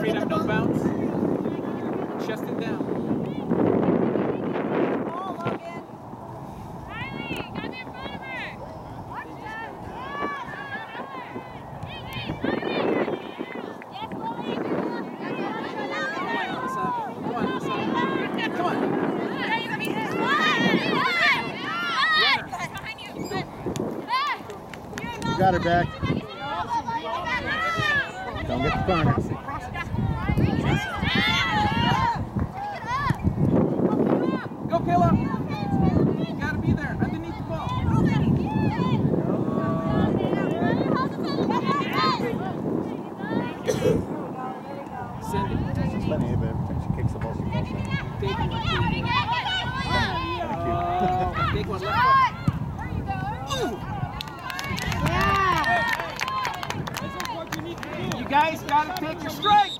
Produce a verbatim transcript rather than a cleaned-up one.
straight up, no bounce. Chest it down. You got her back. Don't get the corner. Go, Kayla. You gotta be there, underneath the ball. Send it. She's funny, but every time she kicks the ball, she falls down. Take one. Take one, left foot. You guys gotta take your strike.